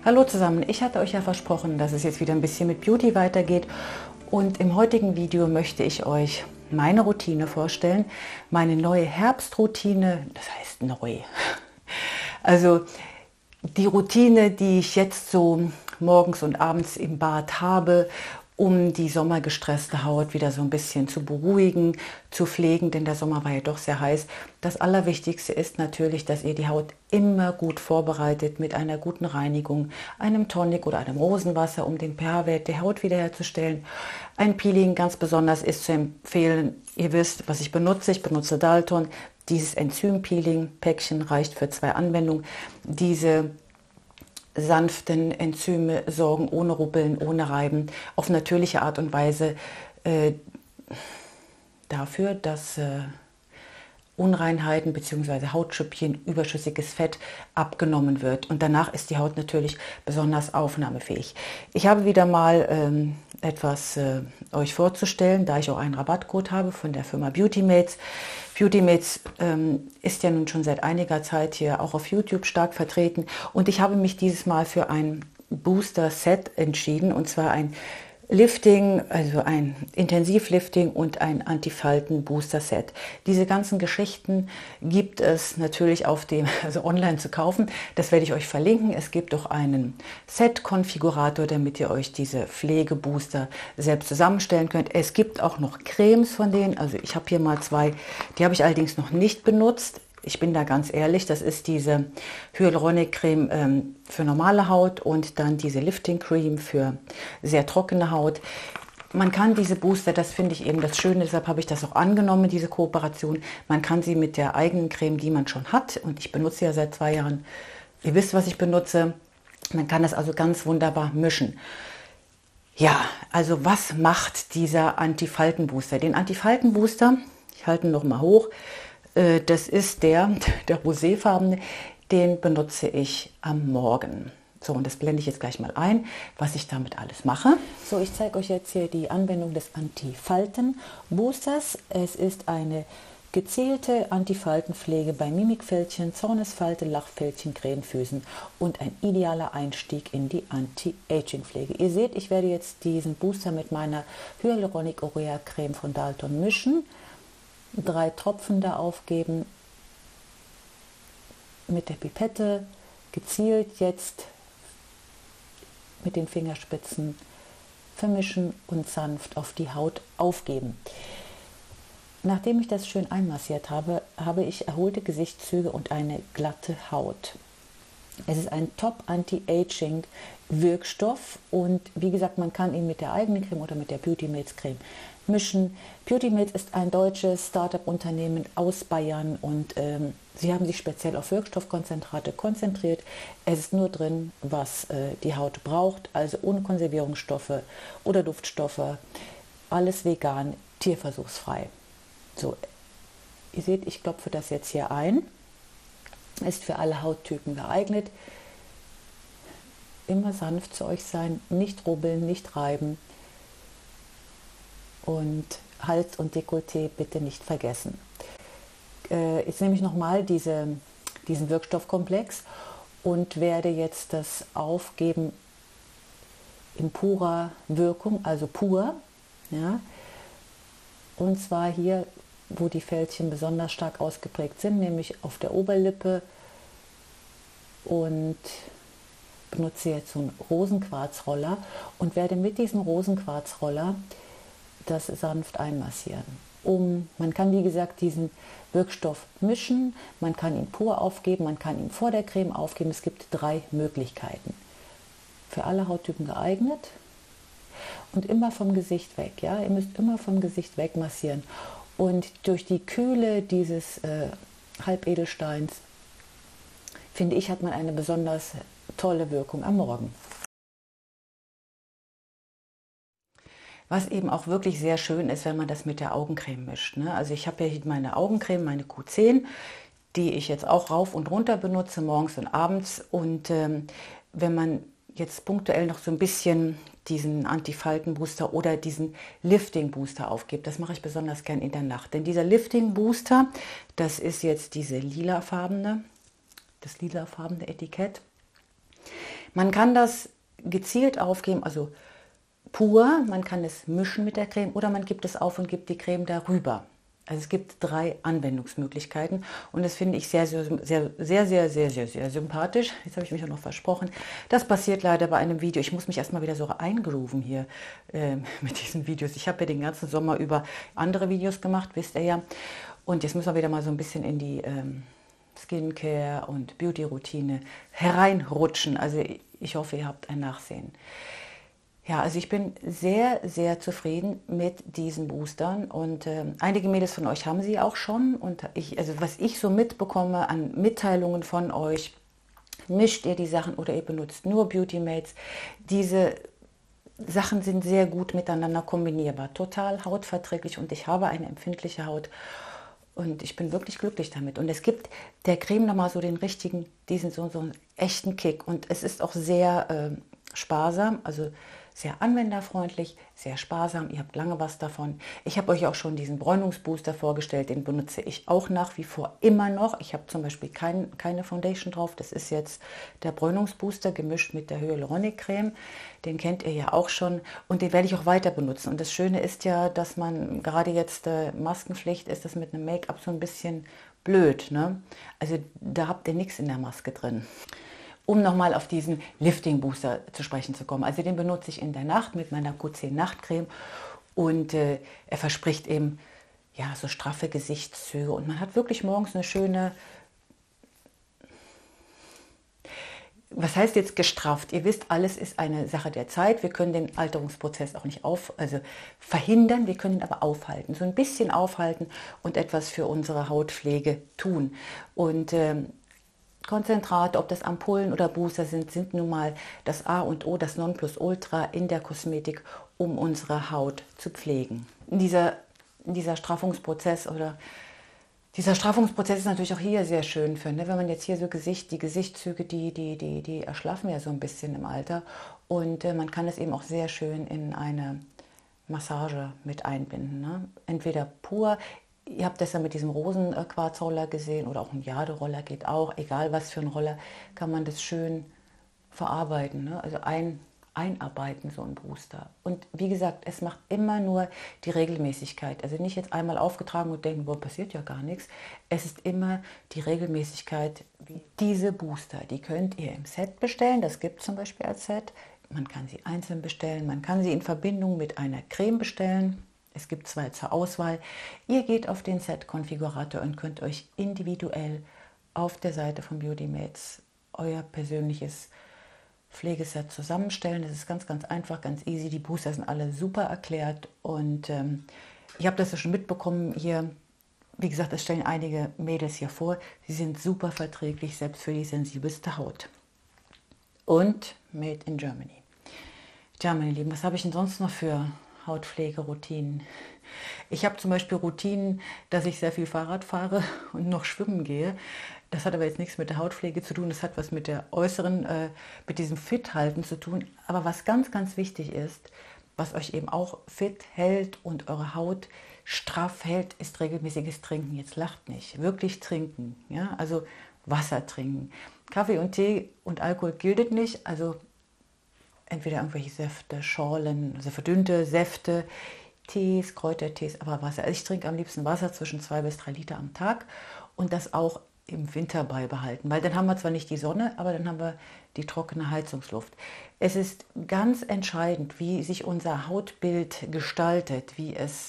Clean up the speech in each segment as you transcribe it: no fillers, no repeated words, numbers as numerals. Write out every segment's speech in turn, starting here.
Hallo zusammen, ich hatte euch ja versprochen, dass es jetzt wieder ein bisschen mit Beauty weitergeht und im heutigen Video möchte ich euch meine Routine vorstellen, meine neue Herbstroutine, das heißt neu, also die Routine, die ich jetzt so morgens und abends im Bad habe, um die sommergestresste Haut wieder so ein bisschen zu beruhigen, zu pflegen, denn der Sommer war ja doch sehr heiß. Das Allerwichtigste ist natürlich, dass ihr die Haut immer gut vorbereitet mit einer guten Reinigung, einem Tonic oder einem Rosenwasser, um den pH-Wert der Haut wiederherzustellen. Ein Peeling ganz besonders ist zu empfehlen. Ihr wisst, was ich benutze. Ich benutze Dalton. Dieses Enzym-Peeling-Päckchen reicht für 2 Anwendungen. Diese sanften Enzyme sorgen ohne Rubbeln, ohne Reiben, auf natürliche Art und Weise dafür, dass Unreinheiten bzw. Hautschüppchen, überschüssiges Fett abgenommen wird. Und danach ist die Haut natürlich besonders aufnahmefähig. Ich habe wieder mal etwas euch vorzustellen, da ich auch einen Rabattcode habe von der Firma Beautymates. Beautymates ist ja nun schon seit einiger Zeit hier auch auf YouTube stark vertreten. Und ich habe mich dieses Mal für ein Booster-Set entschieden, und zwar ein Lifting, also ein Intensivlifting und ein Antifalten-Booster-Set. Diese ganzen Geschichten gibt es natürlich also online zu kaufen. Das werde ich euch verlinken. Es gibt auch einen Set-Konfigurator, damit ihr euch diese Pflegebooster selbst zusammenstellen könnt. Es gibt auch noch Cremes von denen. Also ich habe hier mal 2, die habe ich allerdings noch nicht benutzt. Ich bin da ganz ehrlich, das ist diese Hyaluronic Creme für normale Haut und dann diese Lifting Cream für sehr trockene Haut. Man kann diese Booster, das finde ich eben das Schöne, deshalb habe ich das auch angenommen, diese Kooperation. Man kann sie mit der eigenen Creme, die man schon hat, und ich benutze ja seit 2 Jahren, ihr wisst, was ich benutze, man kann das also ganz wunderbar mischen. Ja, also was macht dieser Antifalten-Booster? Den Antifalten-Booster, ich halte ihn noch mal hoch, das ist der roséfarbene, den benutze ich am Morgen. So, und das blende ich jetzt gleich mal ein, was ich damit alles mache. So, ich zeige euch jetzt hier die Anwendung des Antifalten-Boosters. Es ist eine gezielte Antifaltenpflege bei Mimikfältchen, Zornesfalte, Lachfältchen, Krähenfüßen und ein idealer Einstieg in die Anti-Aging-Pflege. Ihr seht, ich werde jetzt diesen Booster mit meiner Hyaluronic Urea Creme von Dalton mischen. 3 Tropfen da aufgeben, mit der Pipette gezielt jetzt mit den Fingerspitzen vermischen und sanft auf die Haut aufgeben. Nachdem ich das schön einmassiert habe, habe ich erholte Gesichtszüge und eine glatte Haut. Es ist ein Top-Anti-Aging-Wirkstoff und wie gesagt, man kann ihn mit der eigenen Creme oder mit der Beautymates Creme mischen. Beautymates ist ein deutsches Start-up-Unternehmen aus Bayern und sie haben sich speziell auf Wirkstoffkonzentrate konzentriert. Es ist nur drin, was die Haut braucht, also ohne Konservierungsstoffe oder Duftstoffe, alles vegan, tierversuchsfrei. So, ihr seht, ich klopfe das jetzt hier ein. Ist für alle Hauttypen geeignet. Immer sanft zu euch sein, nicht rubbeln, nicht reiben. Und Hals und Dekolleté bitte nicht vergessen. Jetzt nehme ich nochmal diesen Wirkstoffkomplex und werde jetzt das aufgeben in purer Wirkung, also pur. Ja? Und zwar hier, wo die Fältchen besonders stark ausgeprägt sind, nämlich auf der Oberlippe, und benutze jetzt so einen Rosenquarzroller und werde mit diesem Rosenquarzroller das sanft einmassieren. Man kann, wie gesagt, diesen Wirkstoff mischen, man kann ihn pur aufgeben, man kann ihn vor der Creme aufgeben. Es gibt 3 Möglichkeiten. Für alle Hauttypen geeignet und immer vom Gesicht weg. Ja? Ihr müsst immer vom Gesicht weg massieren. Und durch die Kühle dieses Halbedelsteins, finde ich, hat man eine besonders tolle Wirkung am Morgen. Was eben auch wirklich sehr schön ist, wenn man das mit der Augencreme mischt. Ne? Also ich habe ja hier meine Augencreme, meine Q10, die ich jetzt auch rauf und runter benutze, morgens und abends. Und wenn man jetzt punktuell noch so ein bisschen diesen Antifalten-Booster oder diesen Lifting-Booster aufgibt, das mache ich besonders gern in der Nacht. Denn dieser Lifting-Booster, das ist jetzt das lilafarbene Etikett. Man kann das gezielt aufgeben, also pur, man kann es mischen mit der Creme oder man gibt es auf und gibt die Creme darüber. Also es gibt 3 Anwendungsmöglichkeiten und das finde ich sehr, sehr, sehr, sehr, sehr, sehr, sehr, sehr sympathisch. Jetzt habe ich mich auch noch versprochen. Das passiert leider bei einem Video. Ich muss mich erstmal wieder so eingrooven hier mit diesen Videos. Ich habe ja den ganzen Sommer über andere Videos gemacht, wisst ihr ja. Und jetzt müssen wir wieder mal so ein bisschen in die Skincare und Beauty-Routine hereinrutschen. Also ich hoffe, ihr habt ein Nachsehen. Ja, also ich bin sehr, sehr zufrieden mit diesen Boostern und einige Mädels von euch haben sie auch schon und also was ich so mitbekomme an Mitteilungen von euch, mischt ihr die Sachen oder ihr benutzt nur Beauty Mates, diese Sachen sind sehr gut miteinander kombinierbar, total hautverträglich und ich habe eine empfindliche Haut und ich bin wirklich glücklich damit. Und es gibt der Creme nochmal so den richtigen, so einen echten Kick und es ist auch sehr sparsam, also sehr anwenderfreundlich, sehr sparsam. Ihr habt lange was davon. Ich habe euch auch schon diesen Bräunungsbooster vorgestellt, den benutze ich auch nach wie vor immer noch. Ich habe zum Beispiel keine Foundation drauf. Das ist jetzt der Bräunungsbooster gemischt mit der Hyaluronic Creme. Den kennt ihr ja auch schon und den werde ich auch weiter benutzen. Und das Schöne ist ja, dass man gerade jetzt Maskenpflicht ist, das mit einem Make-up so ein bisschen blöd. Ne? Also da habt ihr nichts in der Maske drin. Um nochmal auf diesen Lifting Booster zu sprechen zu kommen. Also den benutze ich in der Nacht mit meiner Q10 Nachtcreme und er verspricht eben ja, so straffe Gesichtszüge und man hat wirklich morgens eine schöne, was heißt jetzt gestrafft? Ihr wisst, alles ist eine Sache der Zeit. Wir können den Alterungsprozess auch nicht verhindern, wir können ihn aber aufhalten. So ein bisschen aufhalten und etwas für unsere Hautpflege tun. Und Konzentrate, ob das Ampullen oder Booster sind nun mal das A und O, das Nonplusultra in der Kosmetik, um unsere Haut zu pflegen. Dieser Straffungsprozess ist natürlich auch hier sehr schön für, ne? Wenn man jetzt hier so die Gesichtszüge, die erschlaffen ja so ein bisschen im Alter und man kann es eben auch sehr schön in eine Massage mit einbinden. Ne? Entweder pur, ihr habt das ja mit diesem Rosenquarzroller gesehen oder auch ein Jade-Roller geht auch. Egal was für ein Roller, kann man das schön verarbeiten. Ne? Also einarbeiten, so ein Booster. Und wie gesagt, es macht immer nur die Regelmäßigkeit. Also nicht jetzt einmal aufgetragen und denken, boah, passiert ja gar nichts. Es ist immer die Regelmäßigkeit. Diese Booster, die könnt ihr im Set bestellen. Das gibt es zum Beispiel als Set. Man kann sie einzeln bestellen, man kann sie in Verbindung mit einer Creme bestellen. Es gibt 2 zur Auswahl. Ihr geht auf den Set-Konfigurator und könnt euch individuell auf der Seite von Beauty Mates euer persönliches Pflegeset zusammenstellen. Das ist ganz, ganz einfach, ganz easy. Die Booster sind alle super erklärt und ich habe das ja schon mitbekommen hier. Wie gesagt, es stellen einige Mädels hier vor. Sie sind super verträglich, selbst für die sensibelste Haut. Und made in Germany. Tja, meine Lieben, was habe ich denn sonst noch für Hautpflegeroutinen? Ich habe zum Beispiel Routinen, dass ich sehr viel Fahrrad fahre und noch schwimmen gehe. Das hat aber jetzt nichts mit der Hautpflege zu tun. Das hat was mit der äußeren, mit diesem Fit-Halten zu tun. Aber was ganz, ganz wichtig ist, was euch eben auch fit hält und eure Haut straff hält, ist regelmäßiges Trinken. Jetzt lacht nicht. Wirklich trinken. Ja? Also Wasser trinken. Kaffee und Tee und Alkohol gilt nicht. Also entweder irgendwelche Säfte, Schorlen, also verdünnte Säfte, Tees, Kräutertees, aber Wasser. Also ich trinke am liebsten Wasser zwischen 2 bis 3 Liter am Tag und das auch im Winter beibehalten, weil dann haben wir zwar nicht die Sonne, aber dann haben wir die trockene Heizungsluft. Es ist ganz entscheidend, wie sich unser Hautbild gestaltet,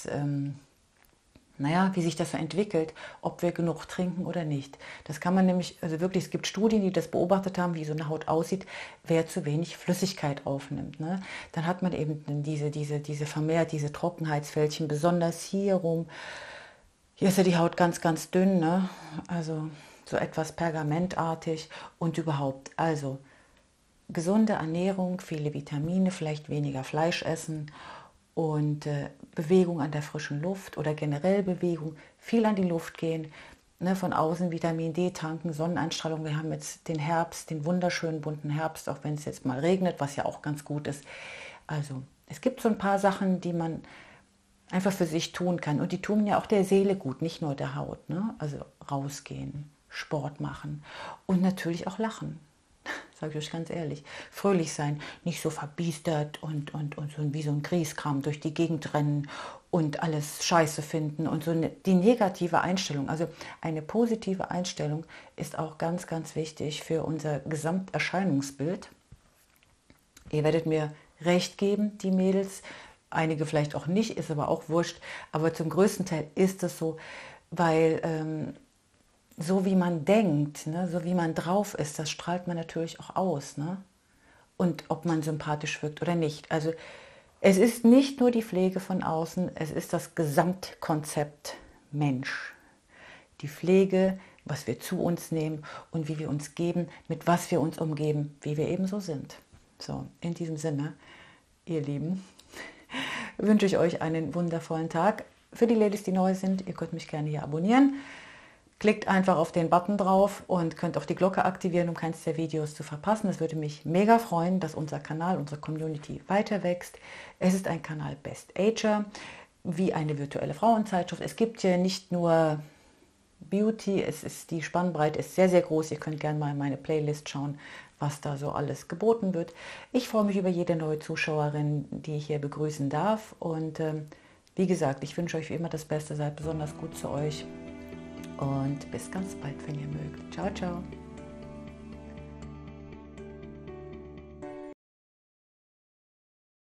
wie sich das so entwickelt, ob wir genug trinken oder nicht. Das kann man nämlich, also wirklich, es gibt Studien, die das beobachtet haben, wie so eine Haut aussieht, wer zu wenig Flüssigkeit aufnimmt. Ne? Dann hat man eben vermehrt diese Trockenheitsfältchen, besonders hier rum. Hier ist ja die Haut ganz, ganz dünn, ne? Also so etwas pergamentartig und überhaupt. Also gesunde Ernährung, viele Vitamine, vielleicht weniger Fleisch essen und Bewegung an der frischen Luft oder generell Bewegung, viel an die Luft gehen, ne, von außen Vitamin D tanken, Sonneneinstrahlung. Wir haben jetzt den Herbst, den wunderschönen bunten Herbst, auch wenn es jetzt mal regnet, was ja auch ganz gut ist. Also es gibt so ein paar Sachen, die man einfach für sich tun kann und die tun ja auch der Seele gut, nicht nur der Haut. Ne? Also rausgehen, Sport machen und natürlich auch lachen. sage ich euch ganz ehrlich. Fröhlich sein, nicht so verbiestert und so wie so ein Grieskram durch die Gegend rennen und alles scheiße finden und so die negative Einstellung. Also eine positive Einstellung ist auch ganz, ganz wichtig für unser Gesamterscheinungsbild. Ihr werdet mir recht geben, die Mädels, einige vielleicht auch nicht, ist aber auch wurscht, aber zum größten Teil ist es so, weil so wie man denkt, ne, so wie man drauf ist, das strahlt man natürlich auch aus. Ne? Und ob man sympathisch wirkt oder nicht. Also es ist nicht nur die Pflege von außen, es ist das Gesamtkonzept Mensch. Die Pflege, was wir zu uns nehmen und wie wir uns geben, mit was wir uns umgeben, wie wir eben so sind. So, in diesem Sinne, ihr Lieben, wünsche ich euch einen wundervollen Tag. Für die Ladies, die neu sind, ihr könnt mich gerne hier abonnieren. Klickt einfach auf den Button drauf und könnt auch die Glocke aktivieren, um keins der Videos zu verpassen. Es würde mich mega freuen, dass unser Kanal, unsere Community weiter wächst. Es ist ein Kanal Best Ager, wie eine virtuelle Frauenzeitschrift. Es gibt hier nicht nur Beauty, die Spannbreite ist sehr, sehr groß. Ihr könnt gerne mal in meine Playlist schauen, was da so alles geboten wird. Ich freue mich über jede neue Zuschauerin, die ich hier begrüßen darf. Und wie gesagt, ich wünsche euch wie immer das Beste. Seid besonders gut zu euch. Und bis ganz bald, wenn ihr mögt. Ciao, ciao.